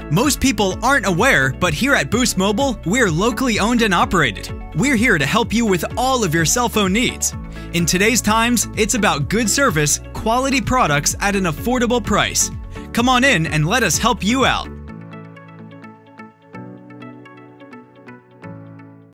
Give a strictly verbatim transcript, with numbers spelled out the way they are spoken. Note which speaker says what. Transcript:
Speaker 1: Most people aren't aware, but here at Boost Mobile, we're locally owned and operated. We're here to help you with all of your cell phone needs. In today's times, it's about good service, quality products at an affordable price. Come on in and let us help you out.